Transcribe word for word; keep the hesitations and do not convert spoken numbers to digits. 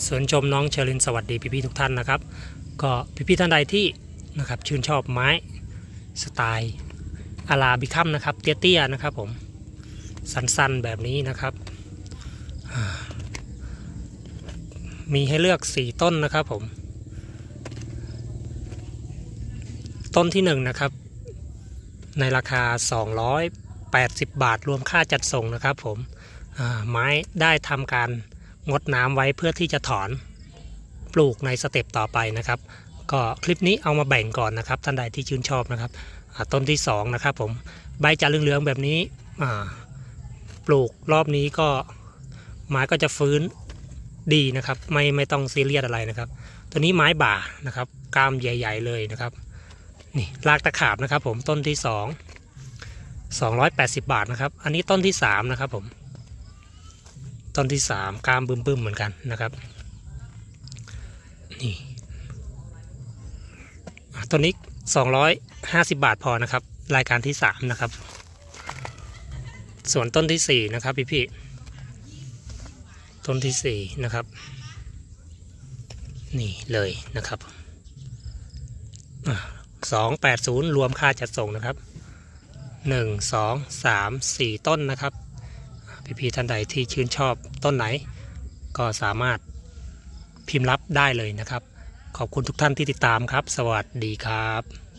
สวนชมน้องเชอรินสวัสดีพี่ๆทุกท่านนะครับก็พี่ๆท่านใดที่นะครับชื่นชอบไม้สไตล์อาราบิคัมนะครับเตี้ยๆนะครับผมสั้นๆแบบนี้นะครับมีให้เลือกสี่ต้นนะครับผมต้นที่หนึ่งนะครับในราคาสองร้อยแปดสิบบาทรวมค่าจัดส่งนะครับผมไม้ได้ทำการงดน้ำไว้เพื่อที่จะถอนปลูกในสเต็ปต่อไปนะครับก็คลิปนี้เอามาแบ่งก่อนนะครับท่านใดที่ชื่นชอบนะครับต้นที่สองนะครับผมใบจะเหลืองๆแบบนี้ปลูกรอบนี้ก็ไม้ก็จะฟื้นดีนะครับไม่ไม่ต้องซีเรียสอะไรนะครับตัวนี้ไม้บ่านะครับกล้ามใหญ่ๆเลยนะครับนี่รากตะขาบนะครับผมต้นที่สองสองร้อยแปดสิบบาทนะครับอันนี้ต้นที่สามนะครับผมต้นที่สามกล้ามบึ้มๆเหมือนกันนะครับนี่ต้นนี้สองร้อยห้าสิบบาทพอนะครับรายการที่สามนะครับส่วนต้นที่สี่นะครับพี่ๆต้นที่สี่นะครับนี่เลยนะครับสองแปดศูนย์รวมค่าจัดส่งนะครับหนึ่งสองสามสี่ต้นนะครับพี่ๆท่านใดที่ชื่นชอบต้นไหนก็สามารถพิมพ์รับได้เลยนะครับขอบคุณทุกท่านที่ติดตามครับสวัสดีครับ